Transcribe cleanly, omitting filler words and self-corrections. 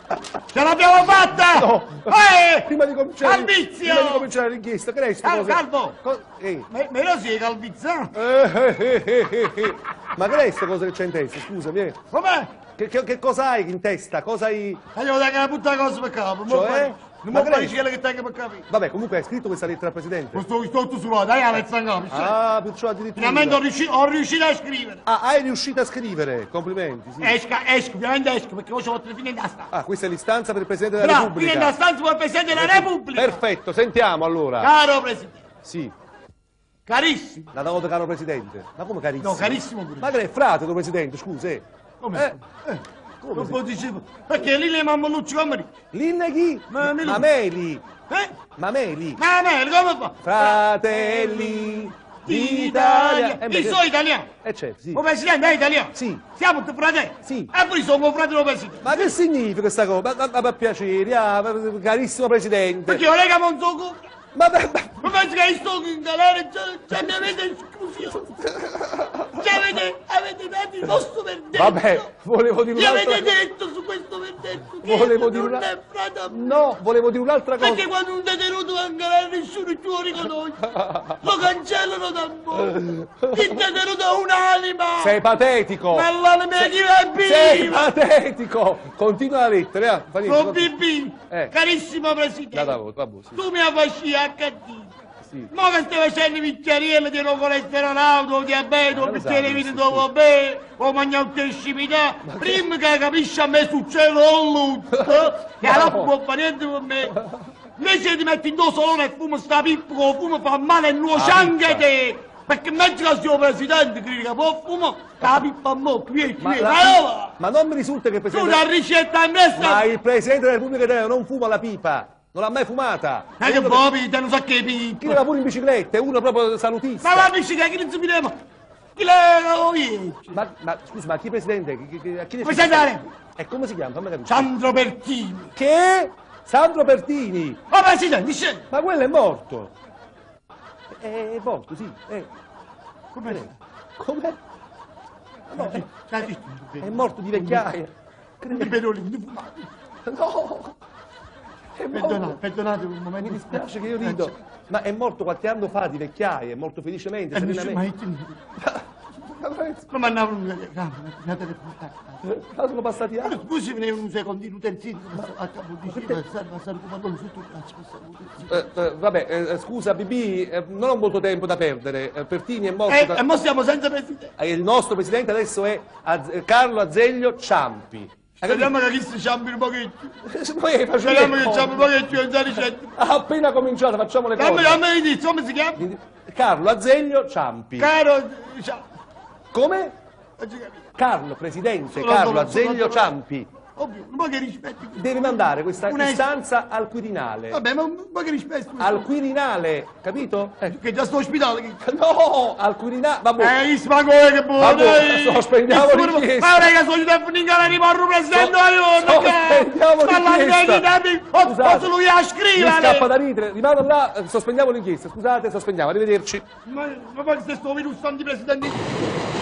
Ce l'abbiamo fatta! No! Prima di cominciare l'inchiesta, Crespo... Calvo! Me lo sei calvizzato? Ma Crespo cosa che c'è in testa, scusami? Com'è? Che cosa hai in testa? Cosa hai... Io dai che la butta cosa per capo. Cioè? Non mi fai quello che tengo per capire. Vabbè, comunque hai scritto questa lettera al Presidente? Sto tutto sulla, dai la lettera in capo. Ah, perciò addirittura... Finalmente ho riuscito a scrivere. Ah, hai riuscito a scrivere, complimenti, sì. Esco, ovviamente esco, perché ho fatto fine da stanza. Ah, questa è l'istanza per il Presidente della Repubblica. Fine da stanza per il Presidente della Repubblica. Perfetto, sentiamo allora. Caro Presidente. Sì. Carissimo. La volta caro Presidente. Ma come carissimo? No, carissimo pure. Ma che è frate tuo Presidente, scusi. Come? Come non dicevo? Perché lì le mammolucci come? Linne chi? Mameli. Mameli. Mameli, come fa? Fratelli d'Italia. Io sono italiano. Certo, sì. Il Presidente è italiano. Sì. Siamo tutti fratelli. Sì. E poi sono fratello Presidente. Ma che significa questa cosa? Ma per piacere, carissimo Presidente. Perché io lega non so come. Ma penso che sto in galera, già mi avete esclusione. Già avete dato il vostro verdetto. Vabbè, volevo dire un'altra cosa. Gli avete detto su questo verdetto che volevo dire non è frate a me. No, volevo dire un'altra cosa. Perché quando un detenuto va in galera nessuno più lo riconosce. Lo cancellano da voi. Il detenuto è un'anima. Sei patetico. Ma l'anima è viva. Sei patetico. Continua la lettera, Con Bibi, carissimo Presidente. Sì. Tu mi hai fatto HD. Sì. Ma che stai facendo i bicchierielli di non colesterolato, o diabete, o bicchiere di vino dopo bene, o mangiare un pescimità, prima che capisci a me succede un lutto, che allora può fare niente con me. Invece ti metti in due solone e fumi sta pippa, che fumo fa male e nuoce anche te. Perché mezzo che siamo Presidente, critica, può fumare, la pippa a mo, qui, ma non mi risulta che il Presidente... Tu la ricetta in testa... Ma il Presidente della Repubblica Italiana non fuma la pipa. Non l'ha mai fumata! Ma che Bobby, te non so che pipa! Chi le va pure in bicicletta, è uno proprio salutista! Ma la bicicletta, chi non si vedeva? Chi le... Ma scusi, ma chi è Presidente? A chi Presidente! E come si chiama? Fammi capire. Sandro Pertini! Che? Sandro Pertini! Oh Presidente, scende! Ma quello è morto! È morto, sì. Com'è? Come? No, è morto di vecchiaia! I pedolini fumati! No! Perdonate un momento. Mi dispiace che io rido, ma è morto qualche anno fa di vecchiaia, è morto felicemente, serenamente. Ma andavo una Ma sono passati anni. Scusi, viene un secondino, un terzino, vabbè, scusa Bibi, non ho molto tempo da perdere. Pertini è morto. E mo siamo senza Presidente. Il nostro Presidente adesso è Carlo Azeglio Ciampi. Speriamo che chi si ciampi un pochetto. Speriamo che ciampi un pochetto, io non ricetta. Ha appena cominciato, facciamo le cose. Dammi l'inizio, come si chiama? Carlo Azeglio Ciampi. Caro... Come? Carlo, Presidente, Carlo Azeglio Ciampi. Ovvio, un po' che rispetto. Devi mandare questa istanza al Quirinale. Vabbè, ma un po' che rispetto. Al Quirinale, capito? Che già sto ospedale. No, al Quirinale, vabbè. Spago che buono. Sospendiamo l'inchiesta. Ma raga, sono telefono in gara, rimarro Presidente, sospendiamo l'inchiesta. Posso lui a scrivere. Mi scappa da ridere, rimango là, sospendiamo l'inchiesta. Scusate, sospendiamo, arrivederci. Ma poi se sto virus di Presidente.